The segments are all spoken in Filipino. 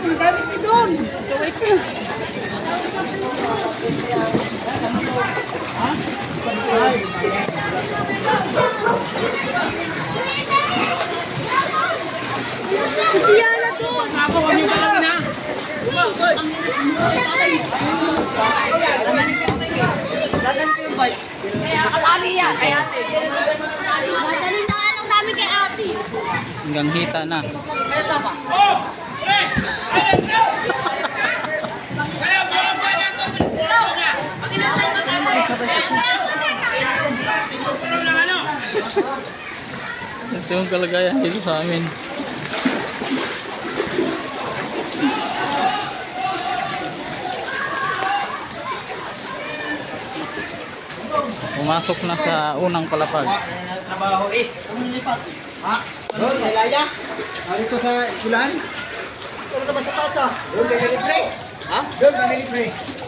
Gamit mo doon. Gawin ko. Siyala doon. Ako, kami ba lang na? Dadan ko yung bike. Kaya kasali yan. Kaya ate. Madali na nga nung dami kay ate. Hanggang hita na. Kaya tama. Oh! Pre! Kaya parang kaya ito. Pakinatay mo tayo. Ito yung kalagayan dito sa amin. Pumasok na sa unang palapag. Trabaho eh. Ha? Doon, kay Laya? Dito sa eskulan? Doon naman sa kasa. Doon kay Libre. Ha? Doon kay Libre.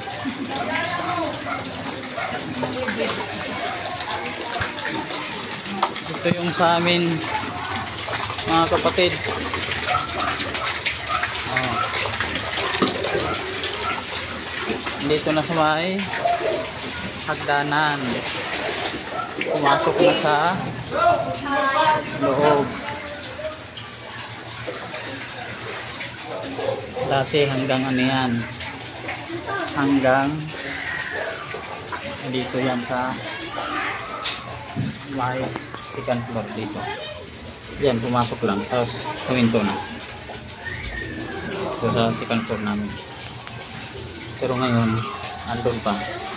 Ito yung sa amin, mga kapatid. Oh. Dito na sa may hagdanan. Pumasok na sa loob. Dati hanggang ano yan, hanggang dito yan sa may second floor dito. Diyan pumasok lang, tapos huminto na. So sa second floor namin. Pero ngayon andun pa.